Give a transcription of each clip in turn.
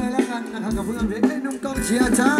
เลยแล้วกันนะครับกับเพื่อนเพลงไอ้นุ่มกองเชียร์จ้า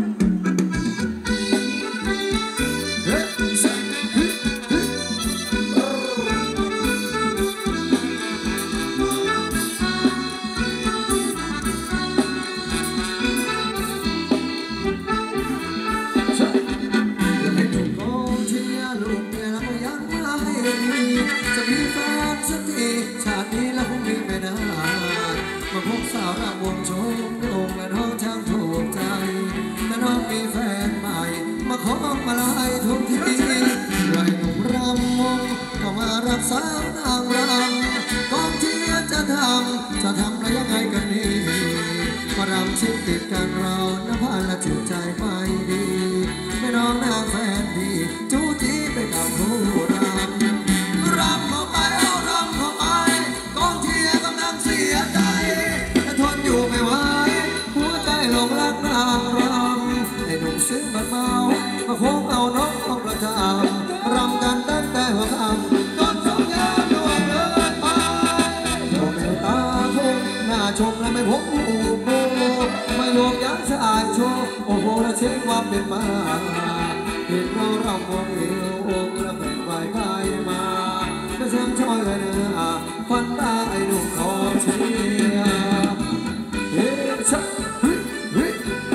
จะมีแฟนสักทีชาตินี้แล้วคงมีไม่นานมาพบสาวรำวงโชมโด่งและน้องช่างถูกใจแต่น้องมีแฟนใหม่มาขอมาลายทุกทีไรหนุ่มรำวงก็มารับสาวนางรำกองเชียร์จะทำได้ยังไงกันนี่มารำชิดติดกันเราน้ำพันและจิตใจไม่ดีไม่น้องนางแฟนดีจู้จี้ไปกับผู้รำรำเข้าไปเอารำเข้าไปกองเชียร์กำลังเสียใจแต่ทนอยู่ไม่ไหวหัวใจหลงรักนางรำไอ้หนุ่มซึ้งบัดเมามาโค้งเอานกของประจำรำกันตั้งแต่หัวค่ำจนสองยามดวงเดินไปโยมเมตตาคงหน้าชมและไม่พบผู้โบมาโยกย้ายสะอาดโชว์โอ้โหและเช็คความเป็นมาเห็นเรารำวงเอวองค์และแบ่งใบใบมาไม่แซมช่อยเลยเนื้อควันตาไอ้หนุ่มขอเชียร์เฮ้ชักเฮ้เฮ้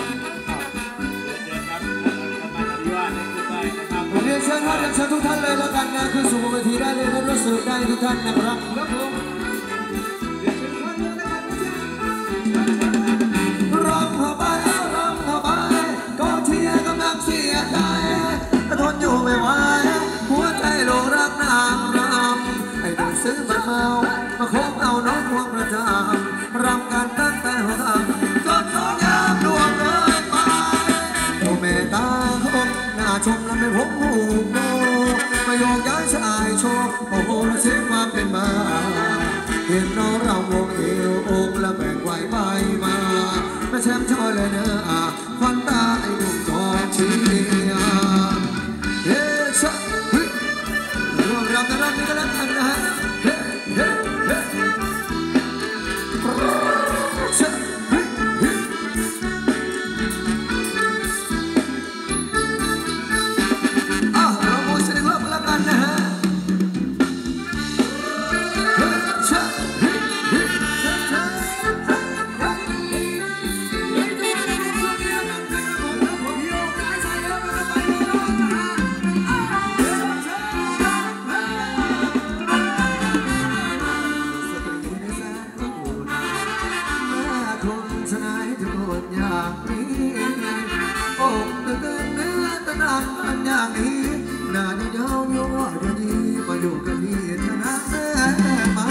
เรียนเชิญครับเรียนเชิญทุกท่านเลยแล้วกันนะคือสู่เวทีได้เลยและรู้สึกได้ทุกท่านนะครับครับผมรำเข้าไปรำเข้าไปก็เชียร์กำลังเสียใจแต่ทนอยู่ไม่ไหวหัวใจหลงรักนางรำไอ้ดูซื้อบัตรเมามาคบเอาน้องพวงประจำรำกันตั้งแต่หัวค่ำจนสองยามดวงเลยไปโอ้แม่ตาคมหน้าชมและไม่พบหูโบมาโยกย้ายชายโชว์โอ้โหและเช็คความเป็นมาเห็นน้องเราวงเอวองค์และแบ่งไหวใบมาไม่แช่มช่อยเลยเนื้อควันตาไอ้หนุ่มจอเชียร์เฮ้ชะเฮ้ร่วมรำกันรำนี้ก็แล้วกันนะฮะเฮ้เฮ้เฮ้ชะเฮ้เฮ้เราโมชั่นอีกรอบก็แล้วกันนะฮะอย่างนี้หน้านี่เย้าโย่เดี๋ยวนี้มาอยู่กับพี่เธอนะแม่มา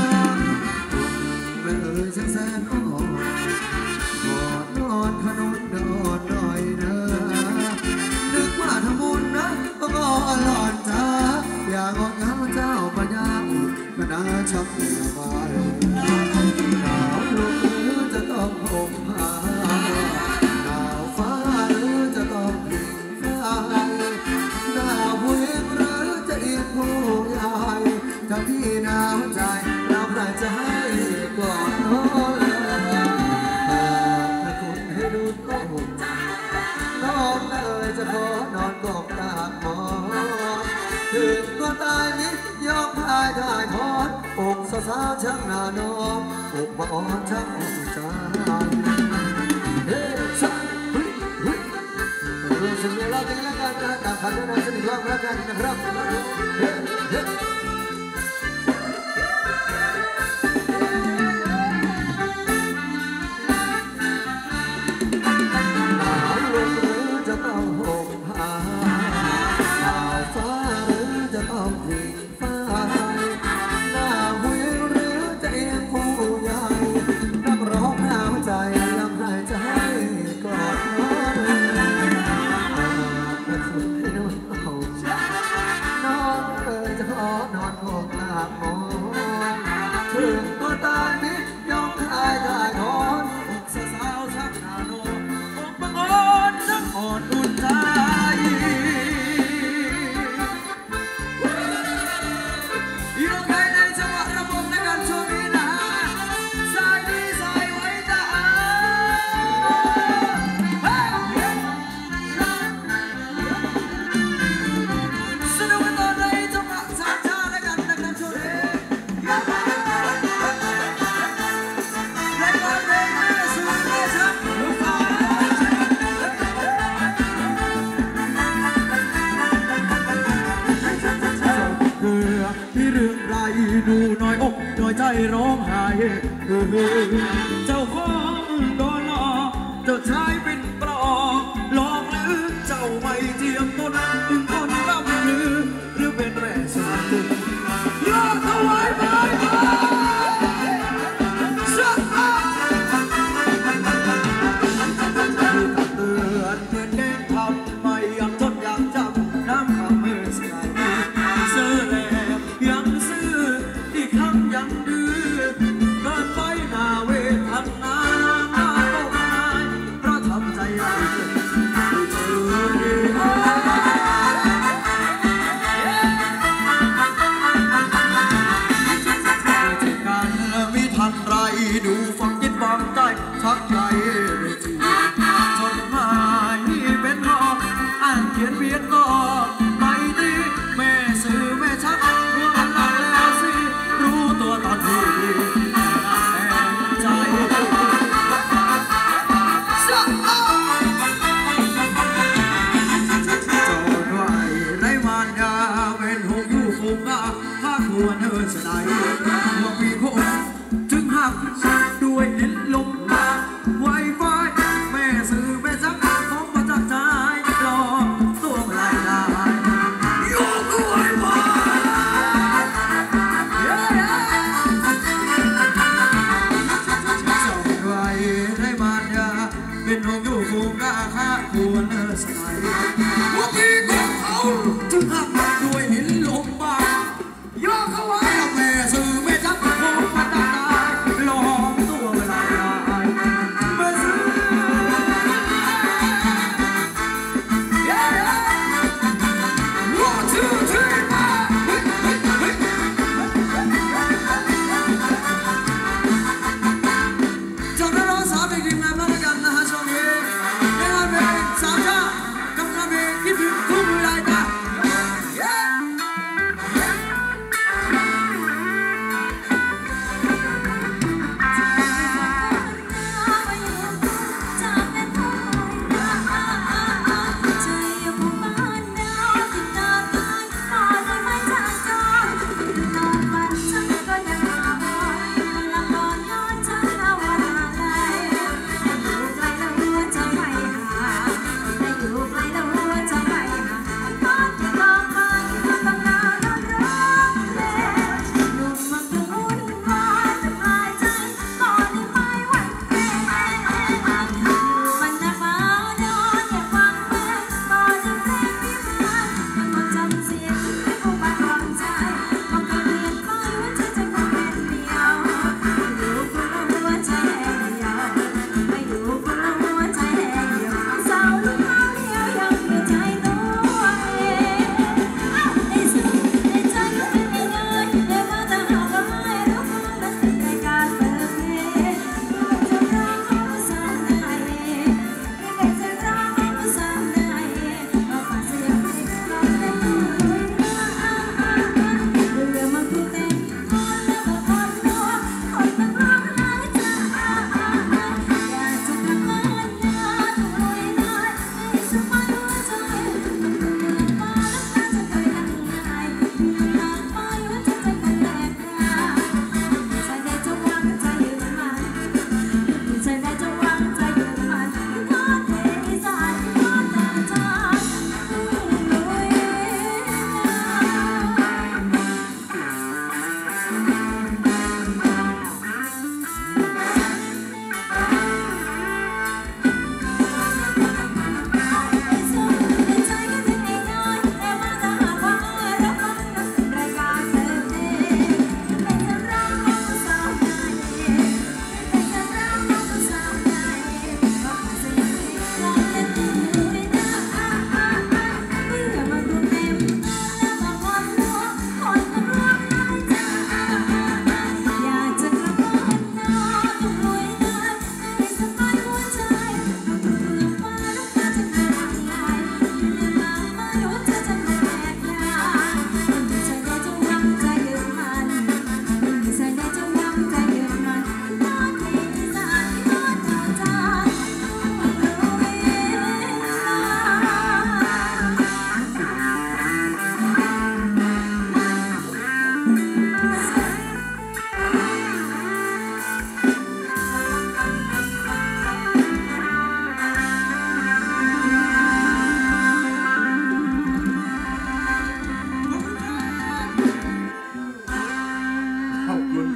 แม่เอ๋ยแสนอ่อนกอดนอนขนมนอนหน่อยเด้อนึกว่าทำบุญนะก็งอนหลอนจ้าอย่างอนเงาเจ้าปัญญาก็น่าชักเดียวมาหนาวลมหรือจะต้องห่มผ้าหนาวฟ้าหรือจะต้องพิงฟ้าหนาวผู้หญิงหรือจะอีกผู้ใหญ่ถ้าพี่หนาวใจเราใครจะให้ก่อนนอนถ้าคุณให้ดูก็ห่มนอนเลยจะขอนอนกบตากหมอนถึงก็ตายนิดยอมพายได้ทอดอกสาวช่างน่านอนอกบ่อ่อนช่างอ่อนใจเฮ้ชักเฮ้เฮ้รู้สึกเวลาที่แล้วกันนะตามคำแนะนำสนิทรอบแล้วกันนะครับเฮ้เฮ้หนาวลมหรือจะต้องห่มผ้าหนาวฟ้าหรือจะต้องพิงฟ้าหนาวผู้หญิงหรือจะเอียงผู้ใหญ่นักร้องหนาวใจลำไรจะให้กอดนอนแต่คุณให้นอนเอานอนร้องไห้เจ้าของโดนหลอกเจ้าชายเป็นปลอกหลอกหรือเจ้าไม่เทียมตนถึงคนร่ำลือหรือเป็นแม่สาตึงยอดถวายไปเตือนเพื่อนเด็กทำไม่ยังทนยังจำน้ำคำเมื่อสายเสื้อแหลมยังซื่ออีกคำยังดื้อเกินไปหน้าเวทันนาหน้าตกนายเพราะทำใจร้ายเจอดีกันไม่ทันไรดูฟังจิตฟังใจชักใจไม่จริงจดหมายเป็นหอกอ่านเขียนเพียนก็ไม่ดีแม่สื่อแม่ชักเมื่อหลังแล้วสิรู้ตัวตอนที่ใจเจ้าด้วยไรมารยาเป็นหงอยู่ฝูงกาถ้าควรเธอสนายว่ามีคนจึงหักด้วยลิ้นลมตาไวไฟแม่สื่อแม่ชักของมาจากใจรอตัวไม่ได้โยกด้วยไฟเจ้าด้วยไรมารยาเป็นหงอยู่ฝูงกาถ้าควรเธอสนายว่ามีคนเขาจึงหักด้วยลิ้นลมตาโยกเข้าไว้แม่สื่อแม่ชักของมาจากใจรอตัวไม่ได้แม่สื่อเจ้าน้องสาวเด็กๆงานมาแล้วกันนะฮะช่วงนี้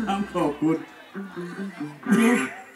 ขอบคุณ